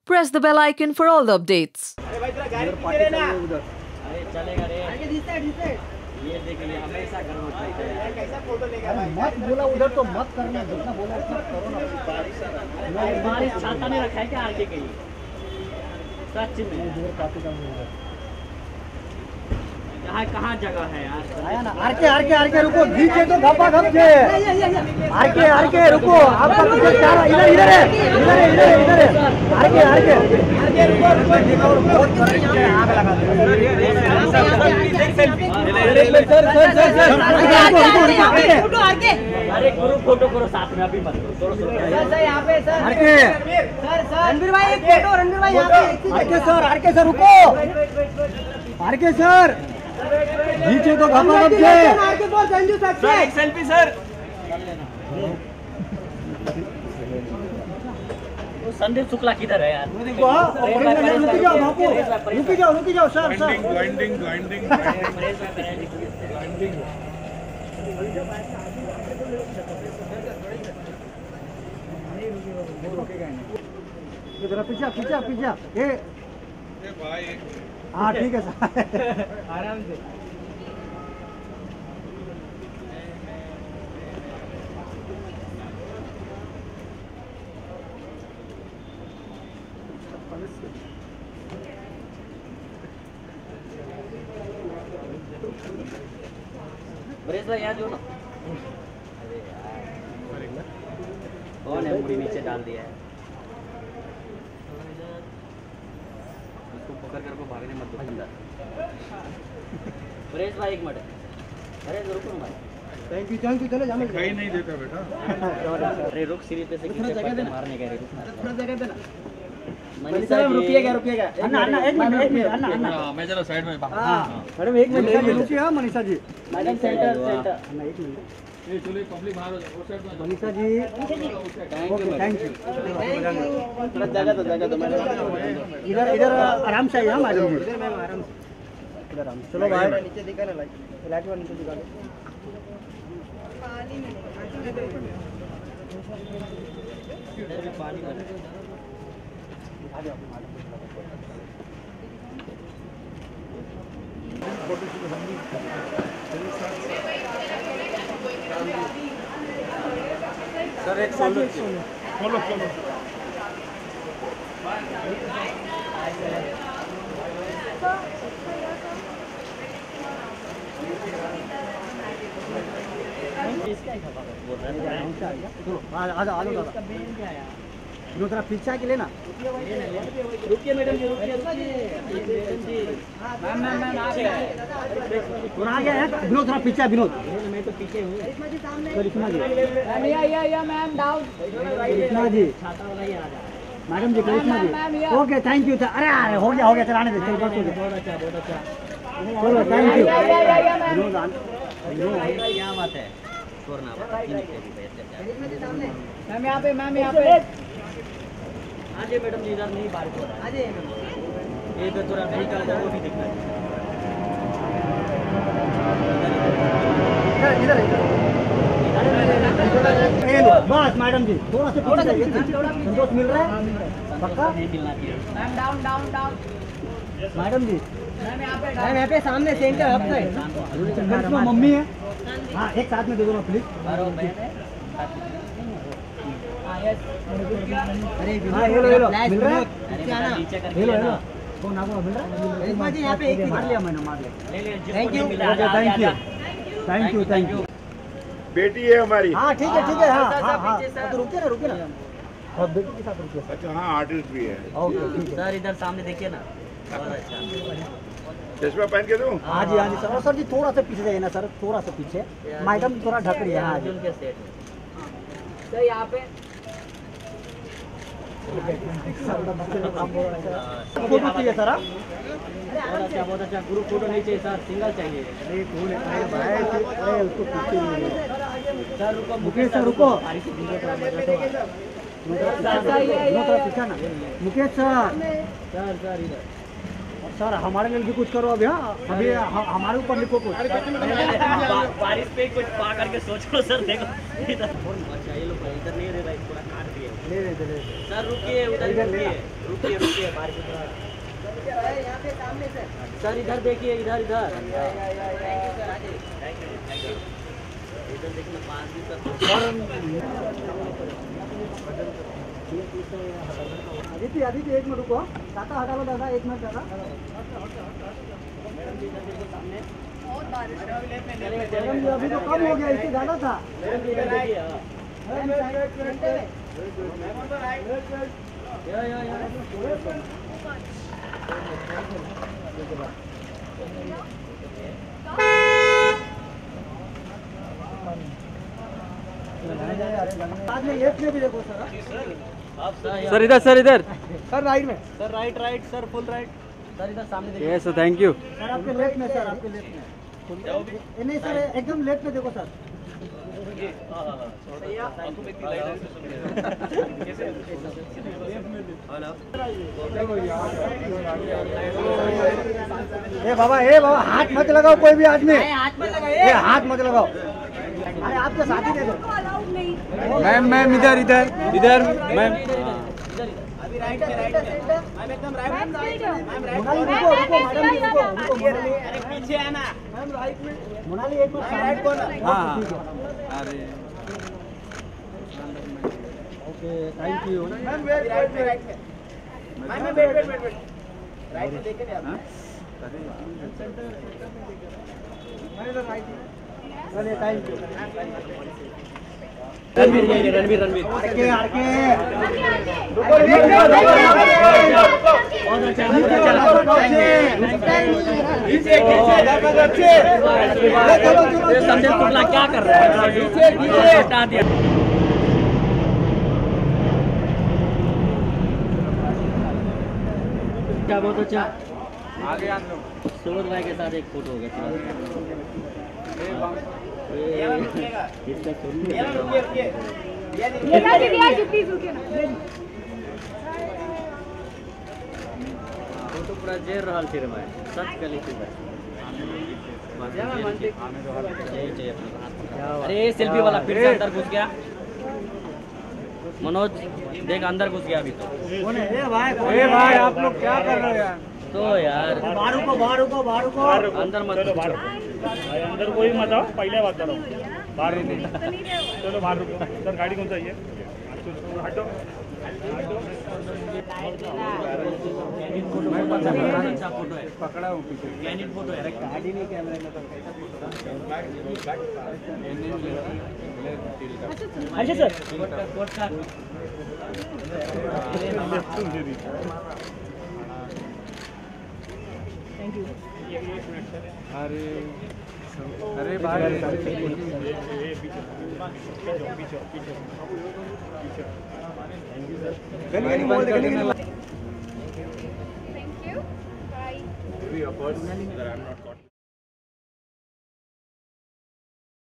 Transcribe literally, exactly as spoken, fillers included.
press the bell icon for all the updates. अरे भाई तेरा गाड़ी पीछे ना अरे चलेगा रे आगे दिस साइड दिस साइड ये देख ये हमेशा घर में ट्राई करे कैसा फोटो लेगा भाई मत बोला उधर तो मत करना जितना बोला उतना करो ना बारिश बारिश छाता नहीं रखा है क्या आगे कहीं सच में दूर काफी कम है कहाँ कहाँ जगह है यार आया ना आर के आर के आर के रुको नीचे तो धप्पा धप छे आर के आर के रुको आपका पीछे चार इधर इधर है इधर है इधर है इधर है आर के आर के आर के रुको रुको देखो और बहुत कर रही है आग लगा दे सर सर सर सर रुको रुको फोटो आर के अरे गुरु फोटो करो साथ में अभी मत करो सर सर यहां पे sir R K sir sir Ranveer भाई एक फोटो रणवीर भाई यहां पे R K sir R K sir रुको आर के सर नीचे तो घामा लग गए आर के बोल संजू सर एक सेल्फी सर वो संदीप शुक्ला किधर है यार देखो रुक जाओ बापू रुक जाओ रुक जाओ sir sir grinding grinding grinding इधर पीछे पीछे पीछे ए ए भाई हाँ ठीक है सर आराम से बरेश भाई यहाँ जो ना अरे यार कौन है मुड़ी नीचे डाल दिया है पकड़ कर को भागने मत दो परेश भाई एक मिनट अरे रुको ना थैंक यू थैंक यू चलो जाने कहीं नहीं देता बेटा अरे रुक सीढ़ी पे से किसी पे मारने का रे थोड़ा जगह देना मनीषा जी रुकिएगा रुकिएगा अन्ना अन्ना एक मिनट एक मिनट अन्ना अन्ना मैं जरा साइड में हां मैडम एक मिनट रुकिए हां Manisha ji madam centre centre अन्ना एक मिनट ये चलो पब्लिक बाहर हो जाओ उस साइड में Manisha ji okay thank you थोड़ा जगह दो जगह दो मैडम इधर इधर आराम से आइए मैडम इधर मैम आराम से इधर आराम चलो भाई नीचे दिखा ना लाइट लाइट वाला नीचे दिखा पानी में पानी में आ जाओ फोटो शूट हम सर एक सोलो फॉलो फॉलो इसका ही खबर बोल रहा है चलो आ आ जाओ आ जाओ दादा दूसरा पीछा के लेना रुकिए मैडम जी रुकिए मैम मैम मैम आ गए और आ गया है विनोद थोड़ा पीछे विनोद मैं तो पीछे हूं करिश्मा जी मैम या या या मैम डाउन करिश्मा जी छाता वाला ही आ जा madam ji Karishma ji okay thank you अरे अरे हो गया हो गया चलाने दे चल बस हो गया बहुत अच्छा बहुत अच्छा चलो थैंक यू या या या विनोद विनोद क्या बात है छोड़ना मैम यहां पे मैम यहां पे आज मैडम जी इधर नहीं बारिश हो रहा है आज ये तो थोड़ा नहीं कर वो भी दिखना है इधर इधर बस मैडम जी थोड़ा सा थोड़ा संतोष मिल रहा है पक्का नहीं मिलना चाहिए ma'am down down down madam ji ma'am यहां पे मैम यहां पे सामने सेंटर अप साइड मम्मी है हां एक साथ में दे दो ना प्लीज अरे हेलो हेलो मिल रहा है हेलो हेलो कौन आपको मिल रहा है एक जी यहां पे एक मार लिया मैंने मार लिया ले ले thank you thank you thank you thank you बेटी है हमारी हां ठीक है ठीक है हां हां तो रुकिए ना रुकिए ना और बेटी के साथ रुकिए अच्छा हां आर्टिस्ट भी है ओके ठीक है सर इधर सामने देखिए ना बहुत अच्छा चश्मा पहन के दूं हां जी हां जी सर सर जी थोड़ा सा पीछे जाइए ना सर थोड़ा सा पीछे मैडम थोड़ा ढक रही है हां जी उनके सेट सर यहां पे फोटो चाहिए सर बहुत अच्छा बहुत अच्छा ग्रुप फोटो नहीं चाहिए सर सिंगल चाहिए अरे कौन है भाई अरे उसको पीछे नहीं सर रुको मुकेश सर रुको पीछा ना मुकेश सर सर सर इधर सर हमारे लिए भी कुछ करो अभी हाँ अभी हमारे ऊपर लिखो कुछ बारिश पे कुछ पा करके सोच लो सर देखो इधर अच्छा ये लोग इधर नहीं रह रहा है पूरा काट दिए सर रुकिए, उधर रुकिए, रुकिए रुकिए बाहर की तरफ। यहाँ पे सामने से सर, इधर देखिए, इधर इधर इधर देखिए, पाँच दिन तक आदित्य आदित्य एक मिनट रुको, काका हटा लो दादा, एक मिनट दादा। अभी तो कम हो गया, इससे ज्यादा था। बाद में लेफ्ट में भी देखो सर। सर इधर, सर इधर, सर राइट में, sir right right sir, full right sir, इधर सामने देखिए। Yes sir, thank you sir. आपके लेफ्ट में सर, आपके लेफ्ट में नहीं सर, एकदम लेफ्ट में देखो सर। ए बाबा, ए बाबा, हाथ मत लगाओ कोई भी आदमी, हाथ मत लगाओ, ए हाथ मत लगाओ। अरे आपके साथी दे दो। मैम मैम इधर इधर इधर मैम, अभी राइट में, राइट में मैम, एकदम राइट में। मोनाली रुको रुको मैडम जी, रुको रुको मोनाली, अरे पीछे आना मैम, राइट में मोनाली, एक मिनट राइट कॉर्नर। हां अरे okay, thank you ma'am. Wait right में, राइट में ma'am, wait wait wait wait, right में देखे नहीं आप? मैंने तो राइट में। अरे थैंक यू रणवीर, रणवीर रणवीर आके आके रुको रुको, बहुत अच्छा नीचे नीचे संजय शुक्ला क्या कर रहा है? नीचे नीचे हटा दिया। क्या बहुत अच्छा, आगे आ लो। सुमन भाई के साथ एक फोटो हो गया। फोटो पूरा जेर रहल छै रे भाई, सच कहली थी भाई। अरे सेल्फी वाला फिर से अंदर घुस गया। मनोज देख, अंदर घुस गया अभी तो। ए भाई, ए भाई आप लोग क्या कर रहे हो यार? तो यार बाहर को, बाहर को, बाहर को, अंदर मत चलो बाहर, अंदर कोई मत आओ, पहले बात करो, बाहर रुको, चलो बाहर रुको सर। गाड़ी कौन सा है? हटो अच्छा फोटो है, पकड़ा हूँ पीछे, कैंडिड फोटो है। गाड़ी नहीं, कैमरे में तो अच्छा सर, कोट का अरे अरे बाहर Thank you. Bye.